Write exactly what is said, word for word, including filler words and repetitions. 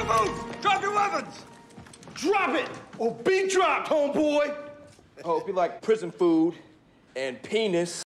Don't move! Drop your weapons! Drop it or be dropped, homeboy! I hope you like prison food and penis.